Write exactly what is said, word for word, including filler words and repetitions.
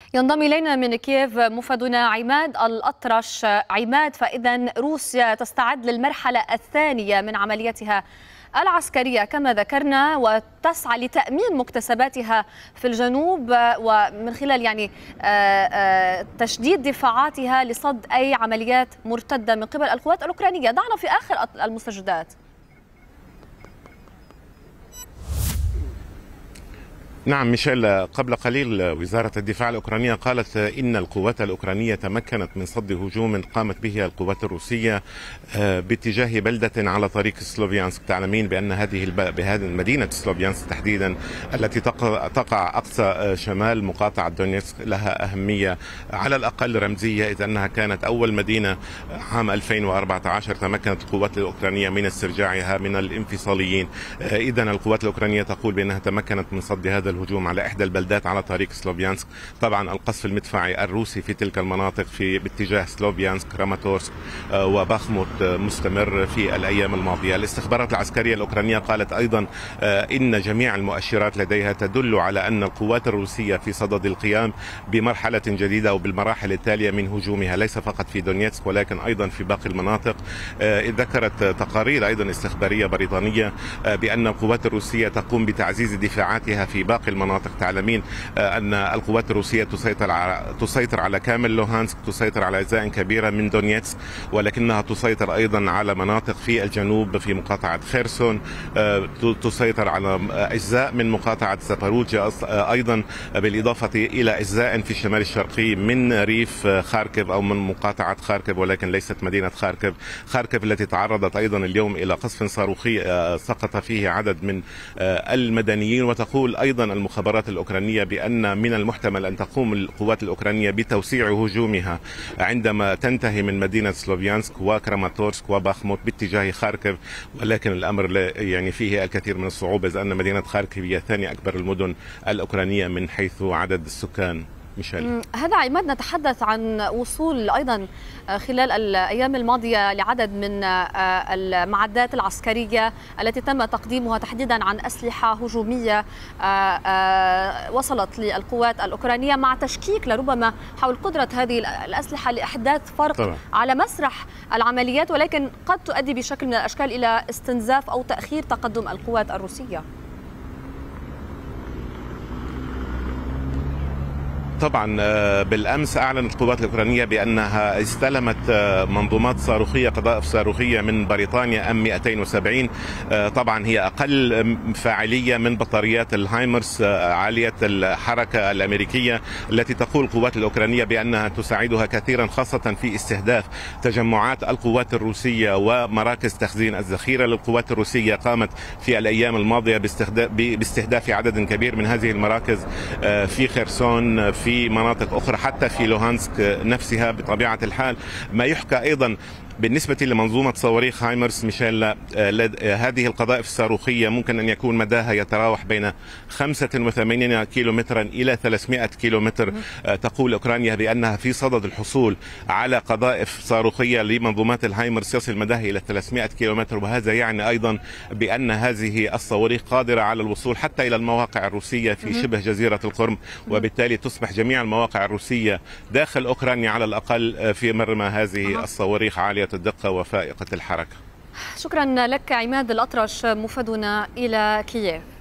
ينضم إلينا من كييف مفادنا عماد الأطرش. عماد، فإذا روسيا تستعد للمرحلة الثانية من عملياتها العسكرية كما ذكرنا، وتسعى لتأمين مكتسباتها في الجنوب ومن خلال يعني تشديد دفاعاتها لصد أي عمليات مرتدة من قبل القوات الأوكرانية. دعنا في آخر المستجدات. نعم ميشيل، قبل قليل وزارة الدفاع الأوكرانية قالت إن القوات الأوكرانية تمكنت من صد هجوم قامت به القوات الروسية باتجاه بلدة على طريق سلوفيانسك. تعلمين بأن هذه بهذه مدينة سلوفيانسك تحديدا التي تقع أقصى شمال مقاطعة دونيتسك لها أهمية على الأقل رمزية، إذ أنها كانت أول مدينة عام ألفين وأربعة عشر تمكنت القوات الأوكرانية من استرجاعها من الانفصاليين. إذا القوات الأوكرانية تقول بأنها تمكنت من صد هذا الهجوم على إحدى البلدات على طريق سلوفيانسك. طبعا القصف المدفعي الروسي في تلك المناطق في باتجاه سلوفيانسك راماتورسك وباخموت مستمر في الأيام الماضية. الاستخبارات العسكرية الأوكرانية قالت أيضا إن جميع المؤشرات لديها تدل على أن القوات الروسية في صدد القيام بمرحلة جديدة أو بالمراحل التالية من هجومها، ليس فقط في دونيتسك ولكن أيضا في باقي المناطق. ذكرت تقارير أيضا استخبارية بريطانية بأن القوات الروسية تقوم بتعزيز دفاعاتها في باقي المناطق. تعلمين أن القوات الروسية تسيطر على تسيطر على كامل لوهانسك، تسيطر على أجزاء كبيرة من دونيتسك، ولكنها تسيطر أيضا على مناطق في الجنوب في مقاطعة خيرسون، تسيطر على أجزاء من مقاطعة زاباروجيا أيضا، بالإضافة إلى أجزاء في الشمال الشرقي من ريف خاركيف أو من مقاطعة خاركيف، ولكن ليست مدينة خاركيف. خاركيف التي تعرضت أيضا اليوم إلى قصف صاروخي سقط فيه عدد من المدنيين. وتقول أيضا المخابرات الأوكرانية بأن من المحتمل أن تقوم القوات الأوكرانية بتوسيع هجومها عندما تنتهي من مدينة سلوفيانسك وكراماتورسك وباخموت باتجاه خاركيف، ولكن الأمر يعني فيه الكثير من الصعوبة، إذ أن مدينة خاركيف هي ثاني أكبر المدن الأوكرانية من حيث عدد السكان. ميشيل. هذا عماد، نتحدث عن وصول أيضا خلال الأيام الماضية لعدد من المعدات العسكرية التي تم تقديمها تحديدا عن أسلحة هجومية وصلت للقوات الأوكرانية، مع تشكيك لربما حول قدرة هذه الأسلحة لإحداث فرق طبعا على مسرح العمليات، ولكن قد تؤدي بشكل من الأشكال إلى استنزاف أو تأخير تقدم القوات الروسية. طبعا بالأمس أعلنت القوات الأوكرانية بأنها استلمت منظومات صاروخية قذائف صاروخية من بريطانيا أم مئتين وسبعين. طبعا هي أقل فاعلية من بطاريات الهايمرس عالية الحركة الأمريكية، التي تقول القوات الأوكرانية بأنها تساعدها كثيرا خاصة في استهداف تجمعات القوات الروسية ومراكز تخزين الذخيرة للقوات الروسية. قامت في الأيام الماضية باستهداف عدد كبير من هذه المراكز في خيرسون، في في مناطق أخرى، حتى في لوهانسك نفسها بطبيعة الحال. ما يحكى أيضا بالنسبة لمنظومة صواريخ هايمرس ميشيل، هذه القذائف الصاروخية ممكن أن يكون مداها يتراوح بين خمسة وثمانين كيلومترا إلى ثلاثمئة كيلومتر. تقول أوكرانيا بأنها في صدد الحصول على قذائف صاروخية لمنظومات الهايمرس يصل مداها إلى ثلاثمئة كيلومتر، وهذا يعني أيضا بأن هذه الصواريخ قادرة على الوصول حتى إلى المواقع الروسية في شبه جزيرة القرم، وبالتالي تصبح جميع المواقع الروسية داخل أوكرانيا على الأقل في مرمى هذه الصواريخ عالية الدقة وفائقة الحركة. شكرا لك عماد الأطرش مفادنا إلى كييف.